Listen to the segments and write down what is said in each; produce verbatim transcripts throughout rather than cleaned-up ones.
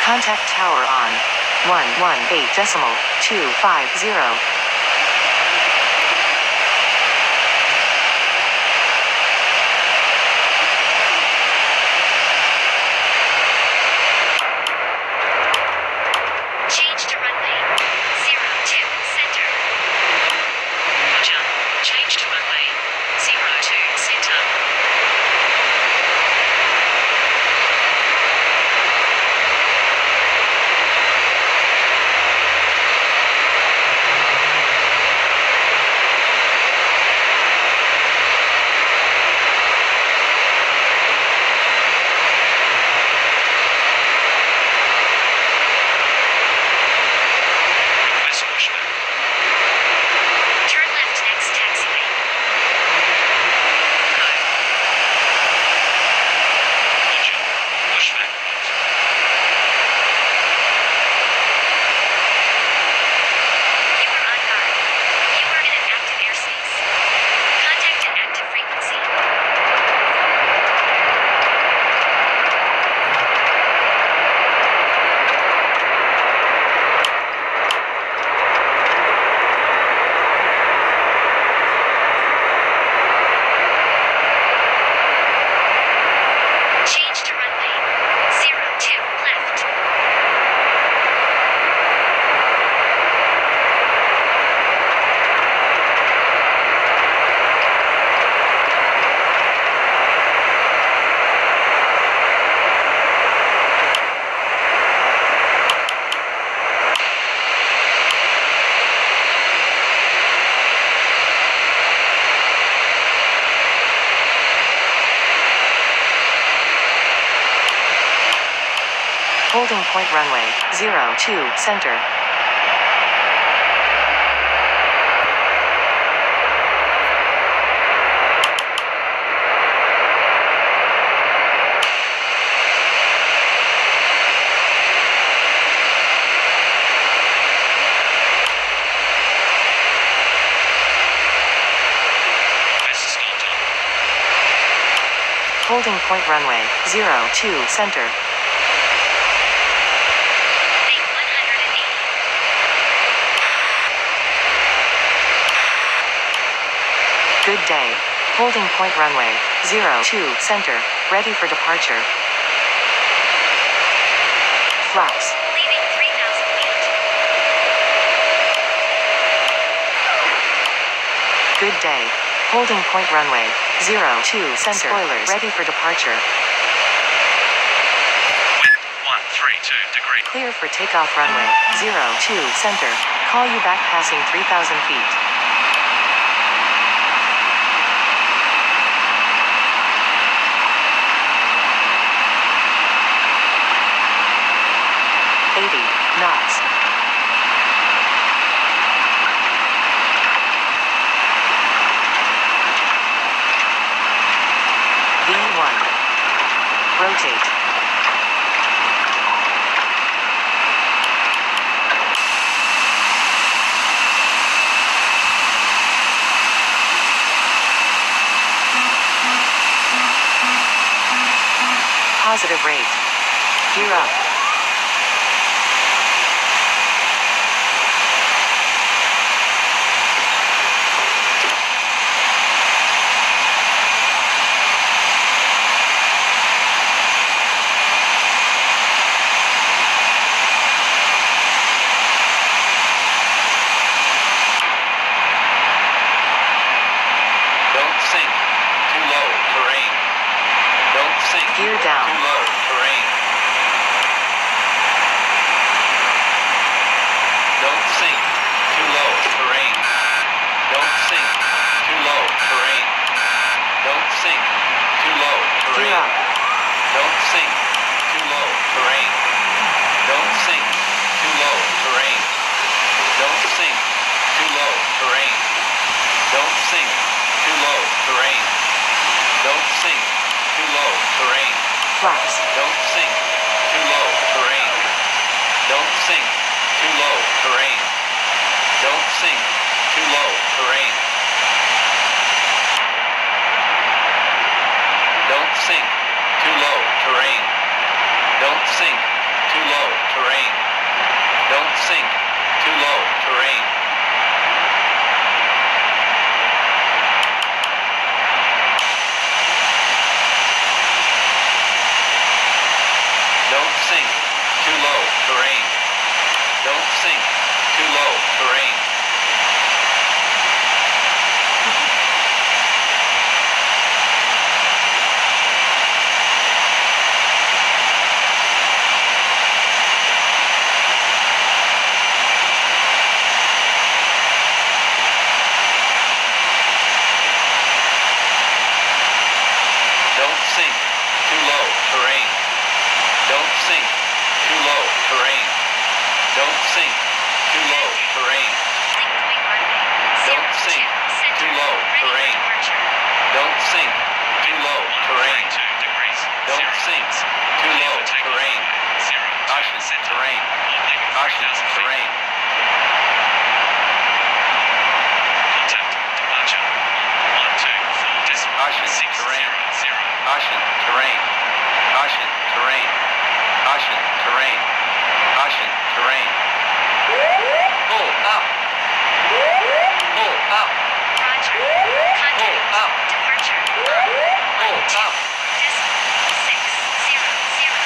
Contact tower on. one one eight decimal two five zero. Change to runway zero two center. Roger. Change to runway zero two center. Turn left next taxiway. Go. Roger. Pushback right. You are on guard. You are in an active airspace. Contact an active frequency. Change to runway zero two left. Holding point runway zero two center. Holding point runway zero two center. Make one hundred eighty. Good day. Holding point runway zero two center. Ready for departure. Flaps. Leaving three thousand feet. Good day. Holding point runway zero two center. Spoilers ready for departure. Wind one three two degree. Clear for takeoff runway zero two center. Call you back passing three thousand feet. eighty knots. V one. Rotate. Positive rate. Gear up. Don't sink. Too low. Terrain. Don't sink. Gear down. Too low. Terrain. Don't sink. Too low. Terrain. Don't sink. Too low. Terrain. Don't sink. Too low. Gear Terrain. up. Don't sink. Too low. Terrain. Don't sink. Too low. Terrain. Don't sink. Too low. Terrain. Don't sink. Too low. Terrain. Don't sink. Too low. Terrain. Flaps. Don't sink. Too low. Terrain. Don't sink. Too low. Terrain. Don't sink. Too low. Terrain. Don't sink. Too low. Terrain. Don't sink. Too low. sink. Too low. Terrain. Don't sink. Too low. Terrain. Don't sink. Too low. Terrain. Don't sink. Too low. Terrain. Don't sink. Too low. Terrain. Don't sink. Too low. Terrain. Link point runway. Don't zero sink. two. Center. Too low. Ready for Terrain. departure. Don't sink. Too low. Terrain. two degrees. Don't zero sink. knots. Too Clear low. for takeoff Terrain. runway. Zero two Caution. center. Terrain. Oblique Caution. three thousand feet. Terrain. Contact. Departure. One two four decimal Caution. six Terrain. zero zero. Caution. Terrain. Caution. Terrain. Caution. Terrain. Caution. Terrain. Pull up. Pull up. Roger. Pull Contact. up. Departure. Pull One two. up. Decimal six zero zero.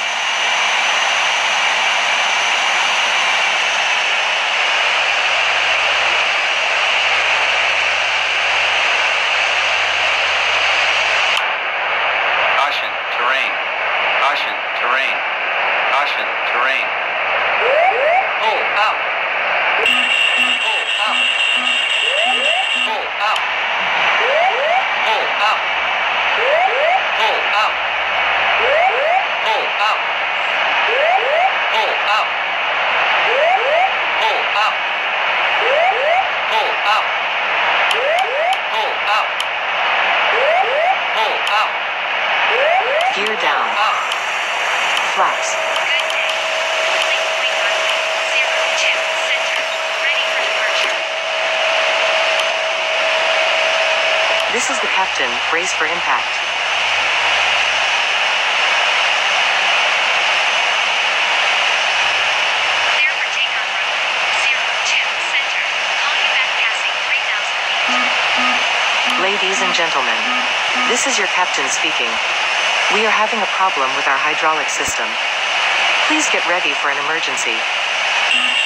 Caution. Terrain. Caution. Terrain. Caution. Terrain. Pull up. Pull up. Pull up. Pull up. Pull up. Pull up. Pull up. Pull up. Pull up. Pull up. Pull up. Gear down. Up. Flaps. Good day. Link point runway. Zero two. Center. Ready for departure. This is the captain. Brace for impact. Clear for takeoff runway. Zero two. Center. Call you back passing three thousand feet. Ladies and gentlemen, this is your captain speaking. We are having a problem with our hydraulic system. Please get ready for an emergency.